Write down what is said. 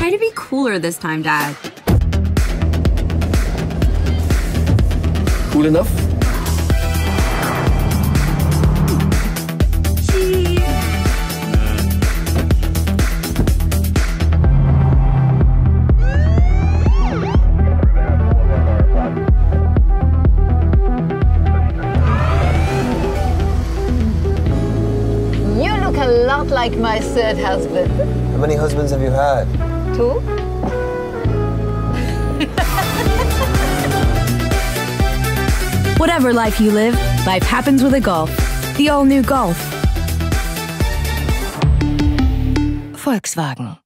Try to be cooler this time, Dad. Cool enough? A lot like my third husband. How many husbands have you had? 2. Whatever life you live, life happens with a Golf. The all-new Golf. Volkswagen.